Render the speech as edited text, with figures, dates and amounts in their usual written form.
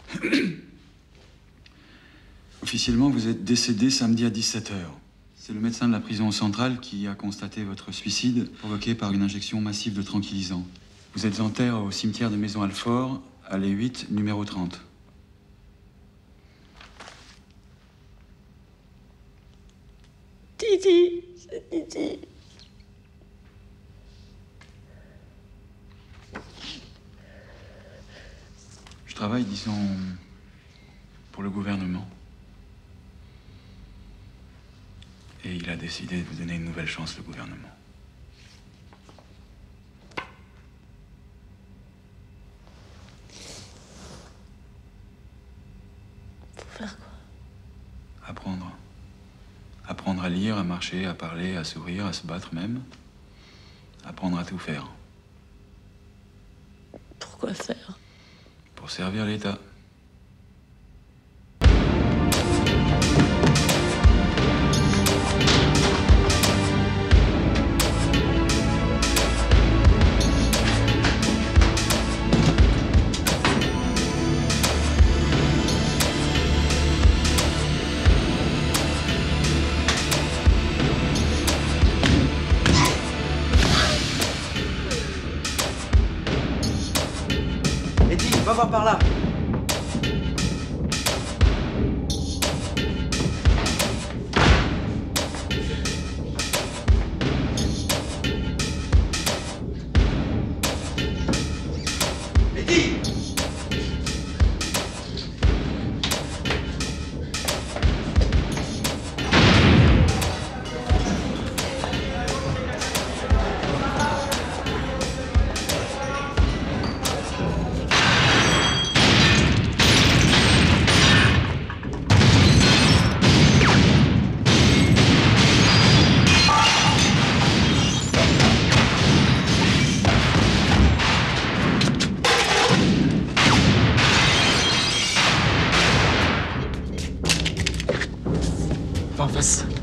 Officiellement, vous êtes décédé samedi à 17 h. C'est le médecin de la prison centrale qui a constaté votre suicide provoqué par une injection massive de tranquillisants. Vous êtes en terre au cimetière de Maison-Alfort, allée 8, numéro 30. Titi, c'est Titi. Je travaille, disons, pour le gouvernement. Et il a décidé de vous donner une nouvelle chance, le gouvernement. Faut faire quoi? Apprendre. Apprendre à lire, à marcher, à parler, à sourire, à se battre même. Apprendre à tout faire. Pourquoi faire? Pour servir l'État. Va voir par là. Eddie! Va en face.